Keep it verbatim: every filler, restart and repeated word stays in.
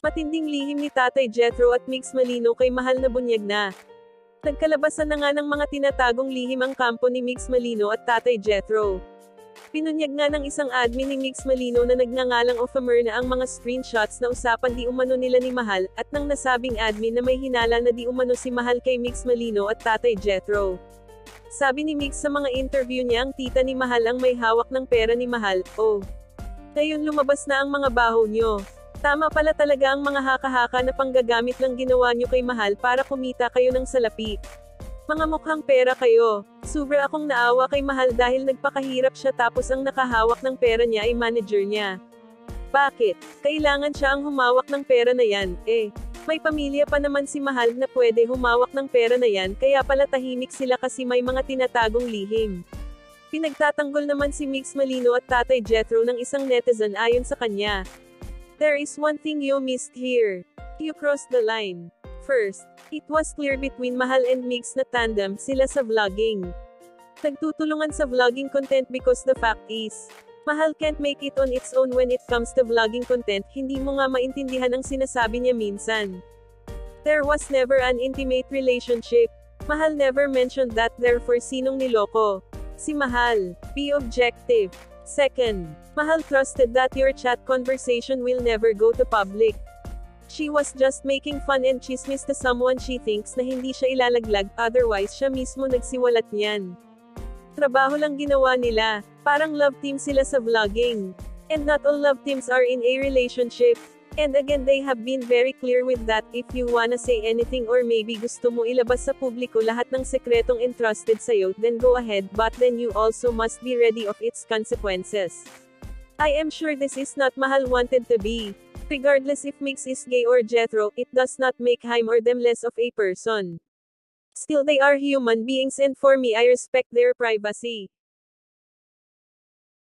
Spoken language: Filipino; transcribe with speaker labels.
Speaker 1: Matinding lihim ni Tatay Jethro at Mix Malino kay mahal na bunyag na. Nagkalabasan na nga ng mga tinatagong lihim ang kampo ni Mix Malino at Tatay Jethro. Pinunyag nga ng isang admin ni Mix Malino na nagngangalang Ofemer na ang mga screenshots na usapan di umano nila ni Mahal, at nang nasabing admin na may hinala na di umano si Mahal kay Mix Malino at Tatay Jethro. Sabi ni Mix sa mga interview niya ang tita ni Mahal ang may hawak ng pera ni Mahal. Oh, ngayon lumabas na ang mga baho nyo. Tama pala talaga ang mga haka-haka na panggagamit lang ginawa nyo kay Mahal para kumita kayo ng salapi. Mga mukhang pera kayo. Sobra akong naawa kay Mahal dahil nagpakahirap siya tapos ang nakahawak ng pera niya ay manager niya. Bakit? Kailangan siya ang humawak ng pera na yan, eh. May pamilya pa naman si Mahal na pwede humawak ng pera na yan kaya pala tahimik sila kasi may mga tinatagong lihim. Pinagtatanggol naman si Mix Malino at Tatay Jethro ng isang netizen ayon sa kanya. There is one thing you missed here. You crossed the line. First, it was clear between Mahal and Mix na tandem sila sa vlogging. Nagtutulungan sa vlogging content because the fact is, Mahal can't make it on its own when it comes to vlogging content, hindi mo nga maintindihan ang sinasabi niya minsan. There was never an intimate relationship. Mahal never mentioned that, therefore sinong niloko? Si Mahal. Be objective. Second, Mahal trusted that your chat conversation will never go to public. She was just making fun and chismis to someone she thinks na hindi siya ilalaglag, otherwise siya mismo nagsiwalat niyan. Trabaho lang ginawa nila, parang love team sila sa vlogging. And not all love teams are in a relationship. And again they have been very clear with that. If you wanna say anything or maybe gusto mo ilabas sa publiko lahat ng sekretong entrusted sa'yo, then go ahead, but then you also must be ready of its consequences. I am sure this is not Mahal wanted to be. Regardless if Mix is gay or Jethro, it does not make him or them less of a person. Still they are human beings and for me I respect their privacy.